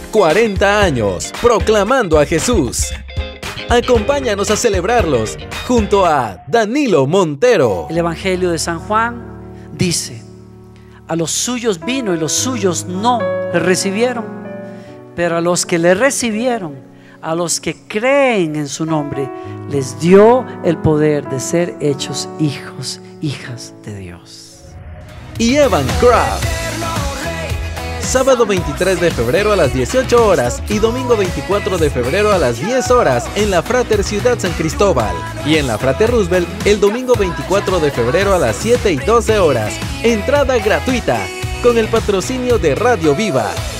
40 años proclamando a Jesús. Acompáñanos a celebrarlos junto a Danilo Montero. El Evangelio de San Juan dice: a los suyos vino y los suyos no le recibieron, pero a los que le recibieron, a los que creen en su nombre, les dio el poder de ser hechos hijos, hijas de Dios. Y Evan Craft. Sábado 23 de febrero a las 18 horas y domingo 24 de febrero a las 10 horas en la Frater Ciudad San Cristóbal. Y en la Frater Roosevelt el domingo 24 de febrero a las 7 y 12 horas. Entrada gratuita con el patrocinio de Radio Viva.